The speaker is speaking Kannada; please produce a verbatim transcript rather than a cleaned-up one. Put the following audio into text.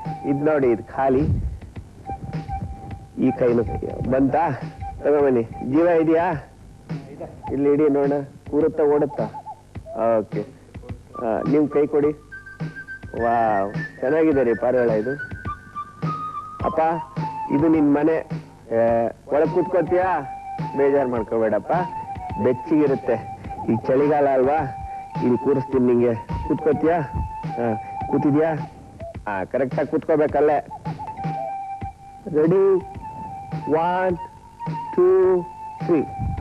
ಇದ್ ನೋಡಿ ಇದು ಖಾಲಿ ಈ ಕೈನು ಬಂತಾ ತಗೊಂಬನ್ನಿ ಜೀವ ಇದೆಯಾ ಇಲ್ಲಿ ಇಡಿ ನೋಡ ಕೂರುತ್ತಾ ಓಡುತ್ತಾ ಓಕೆ ನಿಮ್ ಕೈ ಕೊಡಿ ವಾವ್ ಚೆನ್ನಾಗಿದೆ ರೀ ಪಾರಿವಾಳ ಇದು ಅಪ್ಪ ಇದು ನಿನ್ ಮನೆ ಒಳಗ್ ಕೂತ್ಕೋತೀಯಾ ಬೇಜಾರ್ ಮಾಡ್ಕೋಬೇಡಪ್ಪ ಬೆಚ್ಚಿಗಿರುತ್ತೆ ಈಗ ಚಳಿಗಾಲ ಅಲ್ವಾ ಇಲ್ಲಿ ಕೂರಿಸ್ತೀನಿ ನಿಂಗೆ ಕೂತ್ಕೋತೀಯಾ ಹಾ ಕೂತಿದ್ಯಾ ಹಾ ಕರೆಕ್ಟಾಗಿ ಕೂತ್ಕೋಬೇಕಲ್ಲೇ ರೆಡಿ ಒನ್ ಟೂ ತ್ರೀ